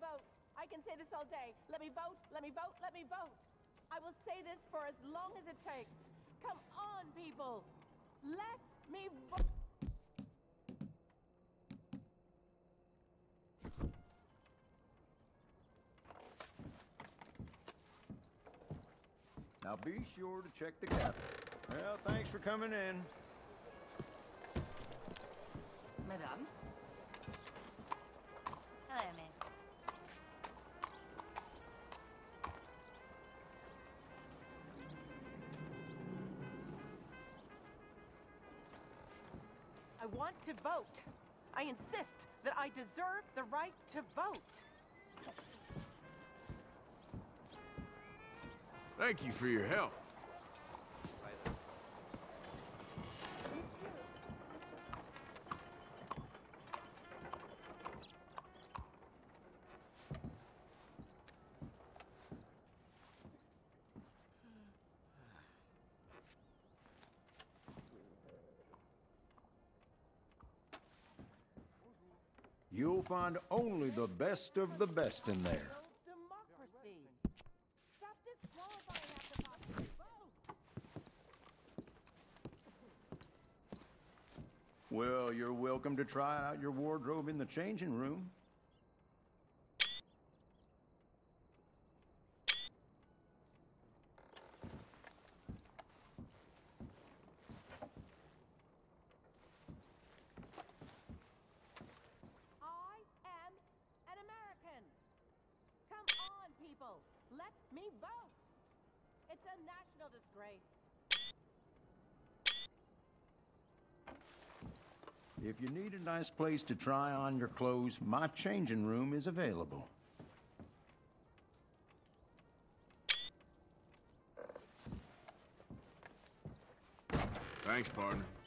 vote. I can say this all day. Let me vote, let me vote, let me vote. I will say this for as long as it takes. Come on, people. Let me vote. Now be sure to check the cabinet. Well, thanks for coming in. Madame? Hello, miss. I want to vote. I insist that I deserve the right to vote. Thank you for your help. You'll find only the best of the best in there. Democracy. Stop disqualifying after popular vote. Well, you're welcome to try out your wardrobe in the changing room. I am an American. Come on, people. Let me vote. It's a national disgrace. If you need a nice place to try on your clothes, my changing room is available. Thanks, partner.